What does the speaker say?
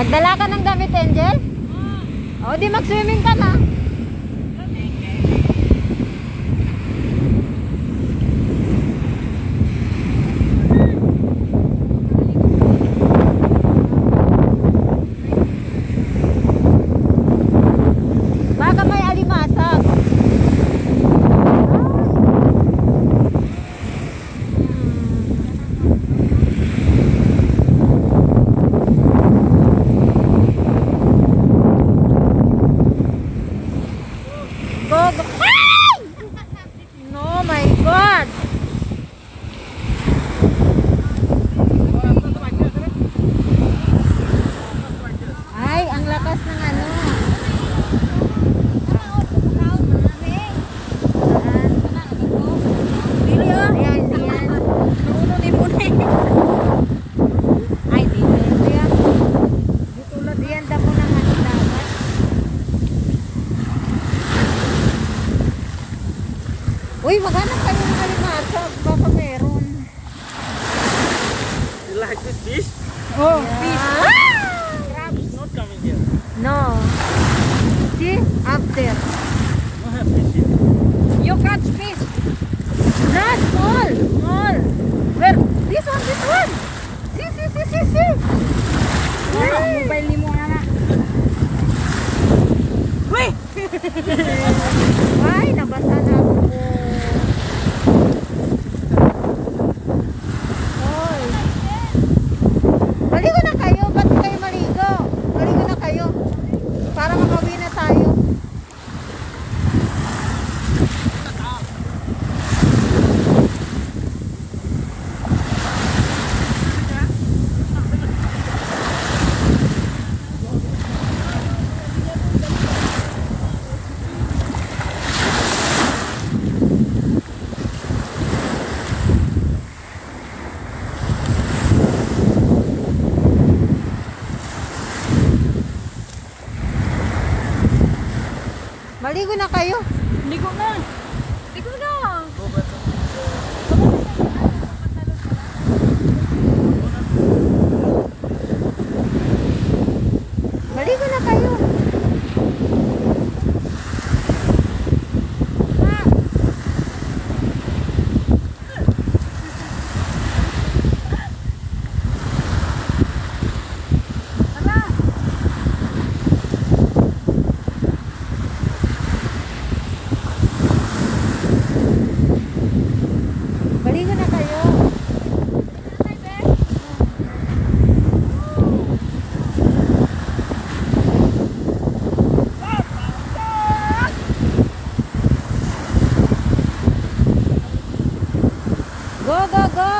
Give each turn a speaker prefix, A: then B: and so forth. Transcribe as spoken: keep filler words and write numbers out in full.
A: Nagdala ka ng damit, Angel? O, di mag-swimming ka na. Baka may alimasag. Go, go. Ay! No, my God. Ay, ang lakas ng ano. Ayan, ayan. Ay, dito. Ayan. Ayan, damo ng ano dapat. Uy, maghanap kayo ng alimasag. Baka meron.
B: You like this fish?
A: Oh, fish.
B: Crabs not coming here.
A: No. See? Up there.
B: No have fish here.
A: You catch fish. Not small. Small. Where? This one, this one. See, see, see, see, see. Hey. Mobile ni mo na. Uy! Ay, nabasa na ako. Oy. Maligo na kayo. Ba't kayo maligo? Maligo na kayo. Para makauwi na tayo. Maligo na kayo.
C: Ligo na. Ligo na.
A: Maligo na kayo. Maligo na kayo. Go, go, go!